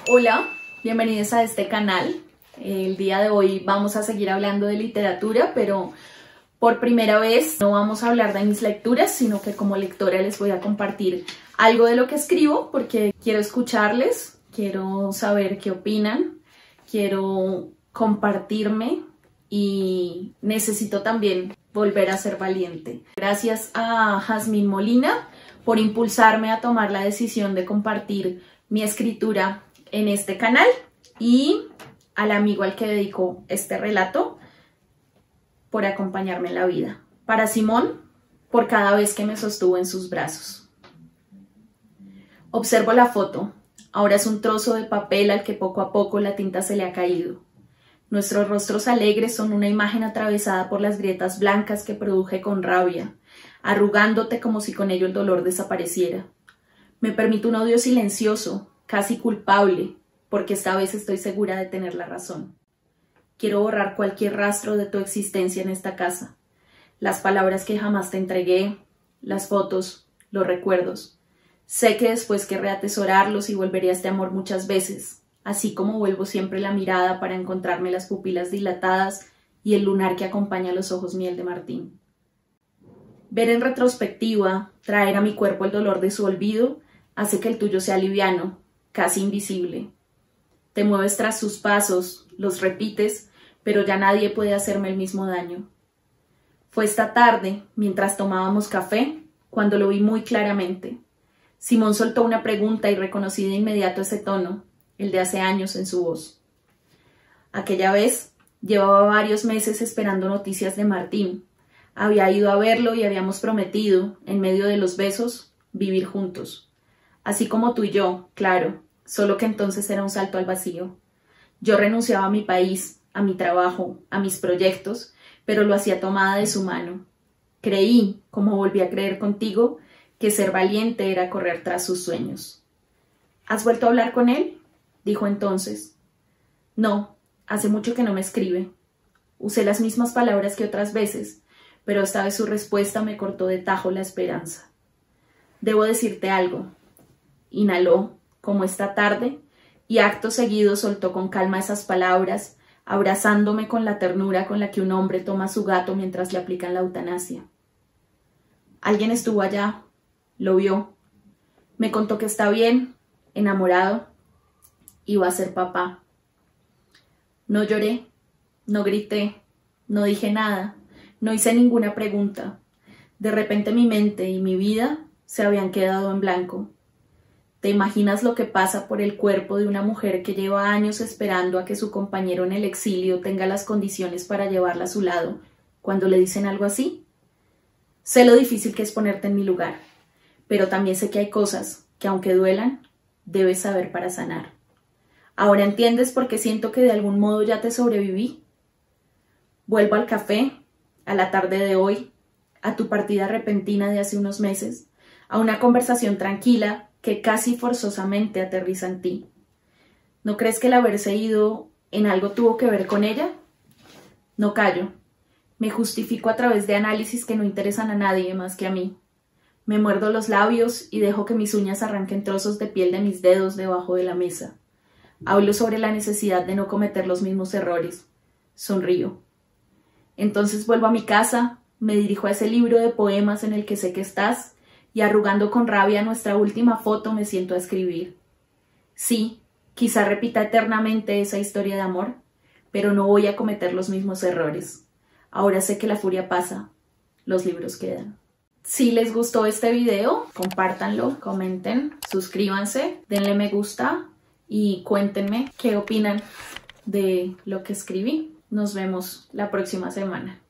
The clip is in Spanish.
Hola, bienvenidos a este canal. El día de hoy vamos a seguir hablando de literatura, pero por primera vez no vamos a hablar de mis lecturas, sino que como lectora les voy a compartir algo de lo que escribo porque quiero escucharles, quiero saber qué opinan, quiero compartirme y necesito también volver a ser valiente. Gracias a Jazmín Molina por impulsarme a tomar la decisión de compartir mi escritura en este canal y al amigo al que dedico este relato por acompañarme en la vida. Para Simón, por cada vez que me sostuvo en sus brazos. Observo la foto. Ahora es un trozo de papel al que poco a poco la tinta se le ha caído. Nuestros rostros alegres son una imagen atravesada por las grietas blancas que produje con rabia, arrugándote como si con ello el dolor desapareciera. Me permito un odio silencioso, casi culpable, porque esta vez estoy segura de tener la razón. Quiero borrar cualquier rastro de tu existencia en esta casa. Las palabras que jamás te entregué, las fotos, los recuerdos. Sé que después querré atesorarlos y volveré a este amor muchas veces, así como vuelvo siempre la mirada para encontrarme las pupilas dilatadas y el lunar que acompaña los ojos miel de Martín. Ver en retrospectiva, traer a mi cuerpo el dolor de su olvido, hace que el tuyo sea liviano, casi invisible. Te mueves tras sus pasos, los repites, pero ya nadie puede hacerme el mismo daño. Fue esta tarde, mientras tomábamos café, cuando lo vi muy claramente. Simón soltó una pregunta y reconocí de inmediato ese tono, el de hace años en su voz. Aquella vez llevaba varios meses esperando noticias de Martín. Había ido a verlo y habíamos prometido, en medio de los besos, vivir juntos. Así como tú y yo, claro, solo que entonces era un salto al vacío. Yo renunciaba a mi país, a mi trabajo, a mis proyectos, pero lo hacía tomada de su mano. Creí, como volví a creer contigo, que ser valiente era correr tras sus sueños. ¿Has vuelto a hablar con él?, dijo entonces. No, hace mucho que no me escribe. Usé las mismas palabras que otras veces, pero esta vez su respuesta me cortó de tajo la esperanza. Debo decirte algo. Inhaló, como esta tarde, y acto seguido soltó con calma esas palabras, abrazándome con la ternura con la que un hombre toma a su gato mientras le aplican la eutanasia. Alguien estuvo allá, lo vio, me contó que está bien, enamorado, iba a ser papá. No lloré, no grité, no dije nada, no hice ninguna pregunta. De repente mi mente y mi vida se habían quedado en blanco. ¿Te imaginas lo que pasa por el cuerpo de una mujer que lleva años esperando a que su compañero en el exilio tenga las condiciones para llevarla a su lado cuando le dicen algo así? Sé lo difícil que es ponerte en mi lugar, pero también sé que hay cosas que, aunque duelan, debes saber para sanar. ¿Ahora entiendes por qué siento que de algún modo ya te sobreviví? Vuelvo al café, a la tarde de hoy, a tu partida repentina de hace unos meses, a una conversación tranquila que casi forzosamente aterriza en ti. ¿No crees que el haberse ido en algo tuvo que ver con ella? No callo. Me justifico a través de análisis que no interesan a nadie más que a mí. Me muerdo los labios y dejo que mis uñas arranquen trozos de piel de mis dedos debajo de la mesa. Hablo sobre la necesidad de no cometer los mismos errores. Sonrío. Entonces vuelvo a mi casa, me dirijo a ese libro de poemas en el que sé que estás, y arrugando con rabia nuestra última foto me siento a escribir. Sí, quizá repita eternamente esa historia de amor, pero no voy a cometer los mismos errores. Ahora sé que la furia pasa, los libros quedan. Si les gustó este video, compártanlo, comenten, suscríbanse, denle me gusta y cuéntenme qué opinan de lo que escribí. Nos vemos la próxima semana.